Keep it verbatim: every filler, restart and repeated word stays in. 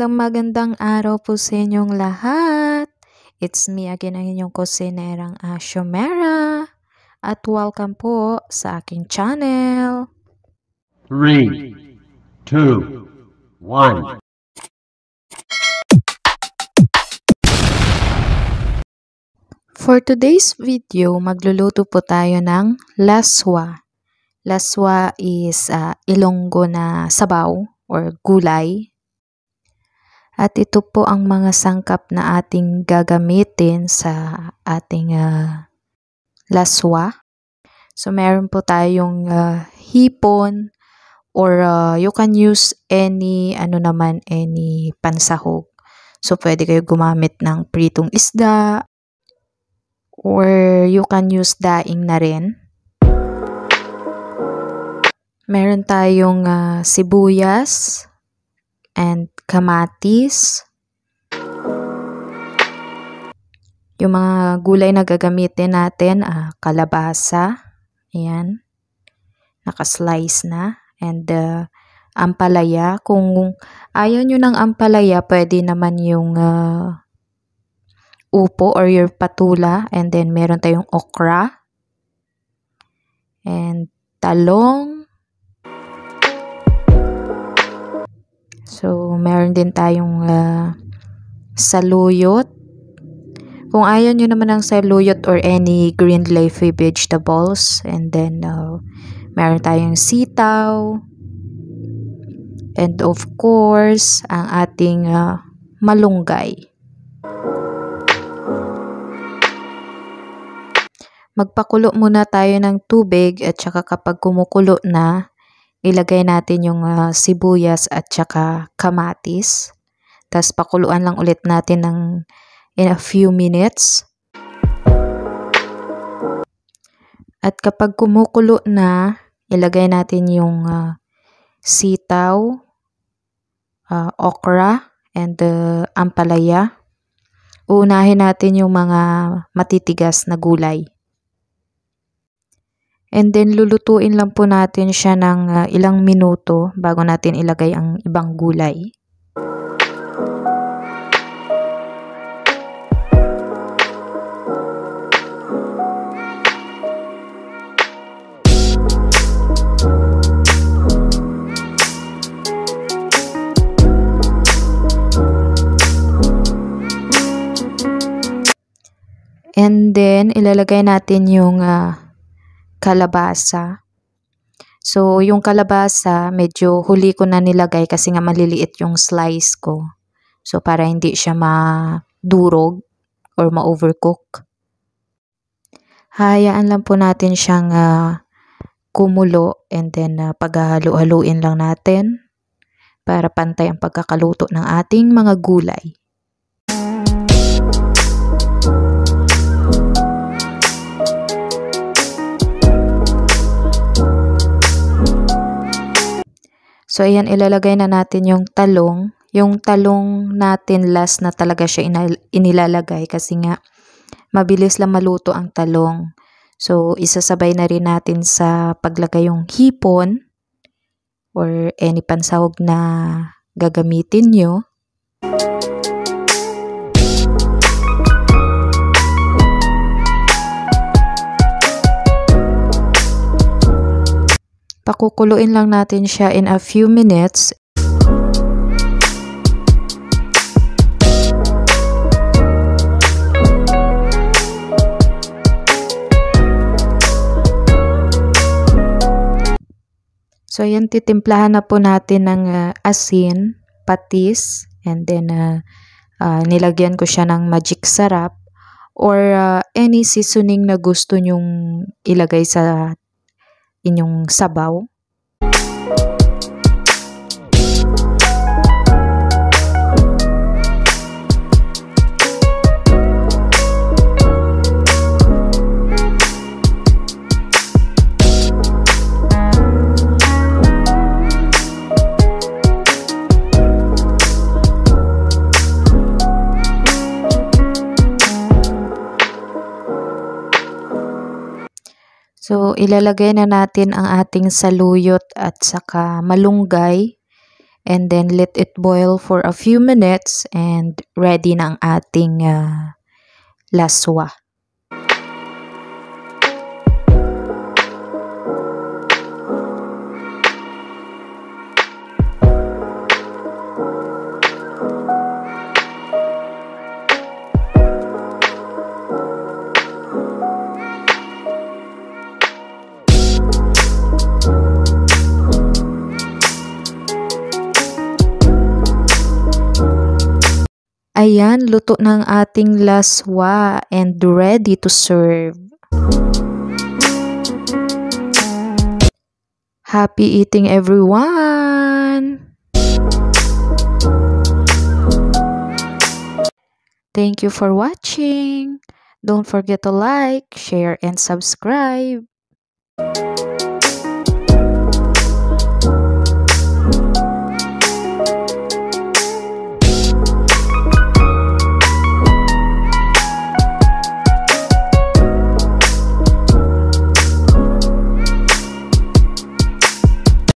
Magandang magandang araw po sa inyong lahat. It's me again, ang inyong kusinerang Ashomera. At welcome po sa aking channel. three, two, one. For today's video, magluluto po tayo ng laswa. Laswa is uh, Ilonggo na sabaw or gulay. At ito po ang mga sangkap na ating gagamitin sa ating uh, laswa. So meron po tayong uh, hipon or uh, you can use any ano naman any pansahog. So pwede kayo gumamit ng pritong isda or you can use daing na rin. Meron tayong uh, sibuyas and kamatis. Yung mga gulay na gagamitin natin, uh, kalabasa, ayan, nakaslice na, and uh, ampalaya. Kung ayaw nyo ng ampalaya, pwede naman yung uh, upo or your patula, and then meron tayong okra, and talong. So, meron din tayong uh, saluyot. Kung ayaw nyo naman ng saluyot or any green leafy vegetables. And then, uh, meron tayong sitaw. And of course, ang ating uh, malunggay. Magpakulo muna tayo ng tubig at saka kapag kumukulo na, ilagay natin yung uh, sibuyas at saka kamatis. Tapos pakuluan lang ulit natin ng in a few minutes. At kapag kumukulo na, ilagay natin yung uh, sitaw, uh, okra, and uh, ampalaya. Uunahin natin yung mga matitigas na gulay. And then, lulutuin lang po natin siya ng uh, ilang minuto bago natin ilagay ang ibang gulay. And then, ilalagay natin yung uh, kalabasa. So, yung kalabasa, medyo huli ko na nilagay kasi nga maliliit yung slice ko. So, para hindi siya madurog or ma-overcook. Hayaan lang po natin siyang uh, kumulo and then uh, paghahalo-haluin lang natin para pantay ang pagkakaluto ng ating mga gulay. So, ayan, ilalagay na natin yung talong. Yung talong natin last na talaga siya inilalagay kasi nga mabilis lang maluto ang talong. So, isasabay na rin natin sa paglagay yung hipon or any pansahog na gagamitin nyo. Pakukuluin lang natin siya in a few minutes. So, yan, titimplahan na po natin ng uh, asin, patis, and then uh, uh, nilagyan ko siya ng magic sarap or uh, any seasoning na gusto nyong ilagay sa inyong sabaw. So, ilalagay na natin ang ating saluyot at saka malunggay. And then let it boil for a few minutes and ready na ang ating uh, laswa. Ayan, luto ng ating laswa and ready to serve. Happy eating, everyone! Thank you for watching. Don't forget to like, share, and subscribe.